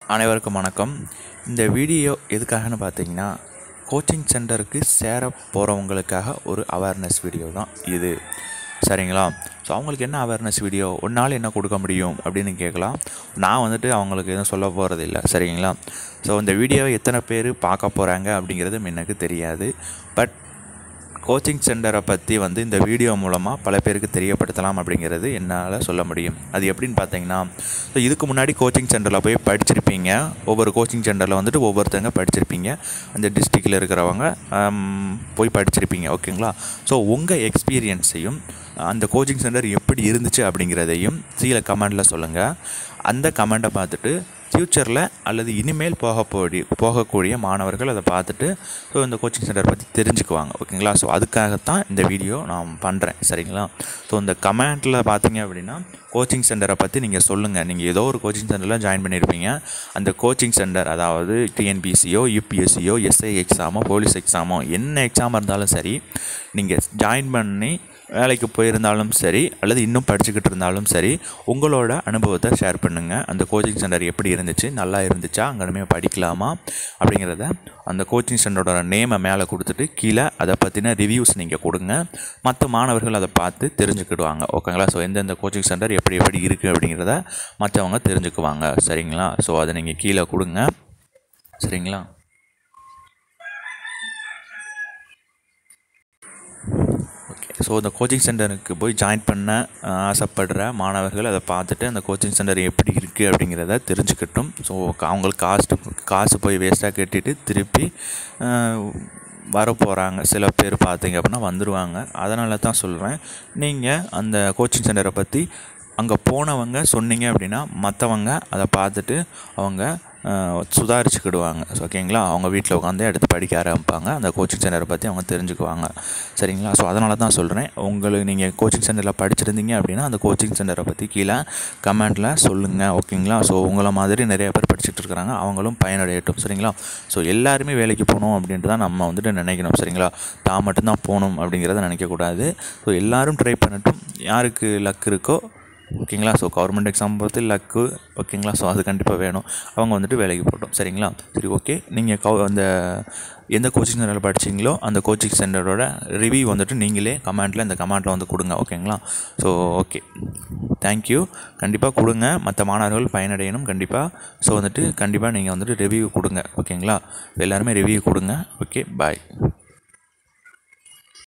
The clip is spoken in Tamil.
அனைவருக்கும் வணக்கம். இந்த வீடியோ எதுக்காகன்னு பார்த்தீங்கன்னா, கோச்சிங் சென்டருக்கு சேர போகிறவங்களுக்காக ஒரு அவேர்னஸ் வீடியோ தான் இது. சரிங்களா? ஸோ அவங்களுக்கு என்ன அவேர்னஸ் வீடியோ, ஒரு நாள் என்ன கொடுக்க முடியும் அப்படின்னு கேட்கலாம். நான் அவங்களுக்கு எதுவும் சொல்ல போகிறது இல்லை. சரிங்களா? ஸோ இந்த வீடியோவை எத்தனை பேர் பார்க்க போகிறாங்க அப்படிங்கிறது எனக்கு தெரியாது. பட் கோச்சிங் சென்டரை பற்றி இந்த வீடியோ மூலமாக பல பேருக்கு தெரியப்படுத்தலாம் அப்படிங்கிறது என்னால் சொல்ல முடியும். அது எப்படின்னு பார்த்தீங்கன்னா, ஸோ இதுக்கு முன்னாடி கோச்சிங் சென்டரில் போய் படிச்சிருப்பீங்க. ஒவ்வொரு கோச்சிங் சென்டரில் ஒவ்வொருத்தங்க படிச்சிருப்பீங்க. அந்த டிஸ்ட்ரிக்டில் இருக்கிறவங்க போய் படிச்சிருப்பீங்க. ஓகேங்களா? ஸோ உங்கள் எக்ஸ்பீரியன்ஸையும் அந்த கோச்சிங் சென்டர் எப்படி இருந்துச்சு அப்படிங்கிறதையும் கீழே கமெண்டில் சொல்லுங்கள். அந்த கமெண்ட்டை பார்த்துட்டு ஃப்யூச்சரில் அல்லது இனிமேல் போகக்கூடிய மாணவர்கள் அதை பார்த்துட்டு ஸோ இந்த கோச்சிங் சென்டர் பற்றி தெரிஞ்சுக்குவாங்க. ஓகேங்களா? ஸோ அதுக்காகத்தான் இந்த வீடியோ நான் பண்ணுறேன். சரிங்களா? ஸோ இந்த கமெண்ட்டில் பார்த்தீங்க அப்படின்னா, கோச்சிங் சென்டரை பற்றி நீங்கள் சொல்லுங்கள். நீங்கள் ஏதோ ஒரு கோச்சிங் சென்டரில் ஜாயின் பண்ணியிருப்பீங்க. அந்த கோச்சிங் சென்டர், அதாவது டிஎன்பிசியோ, யூபிஎஸ்சியோ, எஸ்ஐ எக்ஸாமோ, போலீஸ் எக்ஸாமோ, என்ன எக்ஸாம் இருந்தாலும் சரி, நீங்கள் ஜாயின் பண்ணி வேலைக்கு போயிருந்தாலும் சரி, அல்லது இன்னும் படிச்சுக்கிட்டு இருந்தாலும் சரி, உங்களோட அனுபவத்தை ஷேர் பண்ணுங்கள். அந்த கோச்சிங் சென்டர் எப்படி இருந்துச்சு, நல்லா இருந்துச்சா, அங்கே படிக்கலாமா அப்படிங்கிறத அந்த கோச்சிங் சென்டரோட நேமை மேலே கொடுத்துட்டு கீழே அதை பற்றின ரிவ்யூஸ் நீங்கள் கொடுங்க. மற்ற மாணவர்கள் அதை பார்த்து தெரிஞ்சுக்கிடுவாங்க. ஓகேங்களா? ஸோ எந்தெந்த கோச்சிங் சென்டர் எப்படி இருக்குது அப்படிங்கிறத மற்றவங்க தெரிஞ்சுக்குவாங்க. சரிங்களா? ஸோ அதை நீங்கள் கீழே கொடுங்க. சரிங்களா? ஓகே. ஸோ இந்த கோச்சிங் சென்டருக்கு போய் ஜாயின் பண்ண ஆசைப்படுற மாணவர்கள் அதை பார்த்துட்டு அந்த கோச்சிங் சென்டர் எப்படி இருக்குது அப்படிங்கிறத தெரிஞ்சுக்கட்டும். ஸோ அவங்களுக்கு காசு போய் வேஸ்ட்டாக கட்டிட்டு திருப்பி வரப்போகிறாங்க. சில பேர் பார்த்தீங்க அப்படின்னா வந்துடுவாங்க. அதனால தான் சொல்கிறேன், நீங்கள் அந்த கோச்சிங் சென்டரை பற்றி அங்கே போனவங்க சொன்னீங்க அப்படின்னா மற்றவங்க அதை பார்த்துட்டு அவங்க சுதாரிச்சுக்கிடுவாங்க. ஓகேங்களா? அவங்க வீட்டில் உட்காந்து எடுத்து படிக்க ஆரம்பிப்பாங்க. அந்த கோச்சிங் சென்டரை பற்றி அவங்க தெரிஞ்சுக்குவாங்க. சரிங்களா? ஸோ அதனால தான் சொல்கிறேன், நீங்கள் கோச்சிங் சென்டரில் படிச்சிருந்தீங்க அப்படின்னா அந்த கோச்சிங் சென்டரை பற்றி கீழே கமெண்ட்டில் சொல்லுங்கள். ஓகேங்களா? ஸோ உங்களை மாதிரி நிறைய பேர் படிச்சுட்டு இருக்கிறாங்க, அவங்களும் பயனடையட்டும். சரிங்களா? ஸோ எல்லாருமே வேலைக்கு போகணும் அப்படின்ட்டு தான் நம்ம நினைக்கணும். சரிங்களா? தான் மட்டும்தான் போகணும் அப்படிங்கிறத நினைக்கக்கூடாது. ஸோ எல்லோரும் ட்ரை பண்ணட்டும். யாருக்கு லக் இருக்கோ. ஓகேங்களா? ஸோ கவர்மெண்ட் எக்ஸாம் பொறுத்து லக்கு. ஓகேங்களா? ஸோ அது கண்டிப்பாக வேணும். அவங்க வேலைக்கு போட்டோம். சரிங்களா? சரி, ஓகே. நீங்கள் அந்த எந்த கோச்சிங் சென்டரில் படிச்சிங்களோ அந்த கோச்சிங் சென்டரோட ரிவ்யூ நீங்களே இந்த கமெண்ட்டில் கொடுங்க. ஓகேங்களா? So okay, thank you. கண்டிப்பாக கொடுங்க, மற்ற மாணவர்கள் பயனடையணும் கண்டிப்பாக. ஸோ கண்டிப்பாக நீங்கள் ரிவ்யூ கொடுங்க. ஓகேங்களா? எல்லாருமே ரிவ்யூ கொடுங்க. ஓகே, பாய்.